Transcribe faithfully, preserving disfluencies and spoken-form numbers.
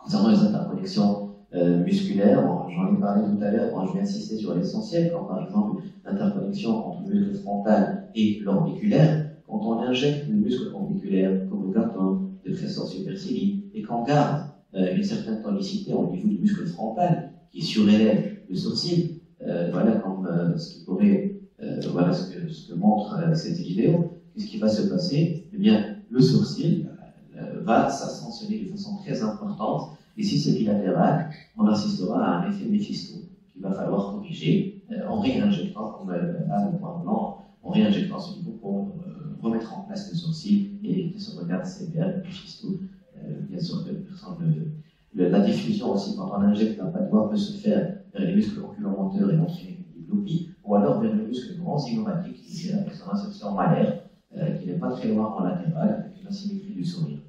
Concernant les interconnexions euh, musculaires, j'en ai parlé tout à l'heure, quand je vais insister sur l'essentiel, quand par exemple l'interconnexion entre le muscle frontal et l'orbiculaire, quand on injecte le muscle orbiculaire, comme le carton de trésor supercilii, et qu'on garde euh, une certaine tonicité au niveau du muscle frontal, qui surélève le sourcil, euh, voilà comme euh, ce qui pourrait, euh, voilà ce que, ce que montre euh, cette vidéo, qu'est-ce qui va se passer? Eh bien, le sourcil euh, va s'ascensionner de façon très importante, et si c'est bilatéral, on assistera à un effet Méphisto qu'il va falloir corriger euh, en réinjectant, comme euh, à le point blanc, en réinjectant ce niveau pour euh, remettre en place le sourcil et éviter ce regard sévère, Méphisto. Euh, bien sûr que personne ne le, la diffusion aussi, quand on injecte un padois, peut se faire vers les muscles oculomoteurs et entraîner une diplopie, ou alors vers le muscle grand zygomatiques qui est avec son insertion malaire, euh, qui n'est pas très loin en latéral, avec une asymétrie du sourire.